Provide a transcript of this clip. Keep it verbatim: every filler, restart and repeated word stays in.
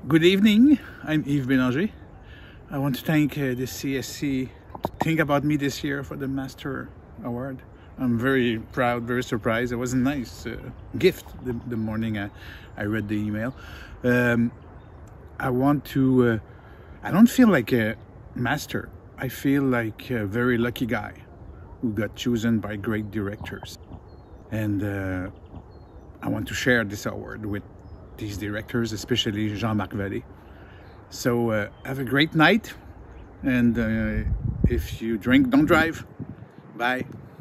Good evening, I'm Yves Bélanger. I want to thank uh, the C S C to think about me this year for the Master Award. I'm very proud, very surprised. It was a nice uh, gift the, the morning I, I read the email. Um, I want to, uh, I don't feel like a master. I feel like a very lucky guy who got chosen by great directors. And uh, I want to share this award with these directors, especially Jean-Marc Vallee. So uh, have a great night, and uh, if you drink, don't drive. Bye.